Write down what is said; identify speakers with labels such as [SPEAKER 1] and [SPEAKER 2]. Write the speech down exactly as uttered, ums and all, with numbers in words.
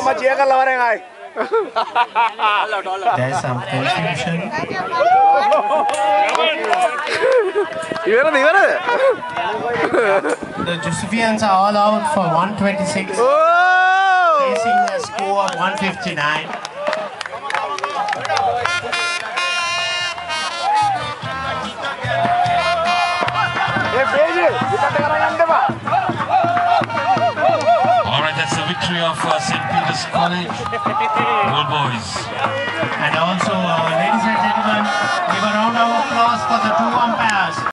[SPEAKER 1] There's some confusion. The Josefians are all out for one twenty-six, facing a score of one fifty-nine.
[SPEAKER 2] Alright, that's the victory of uh, Saint Peter's College Old Boys.
[SPEAKER 1] And also, uh, ladies and gentlemen, give a round of applause for the two umpires.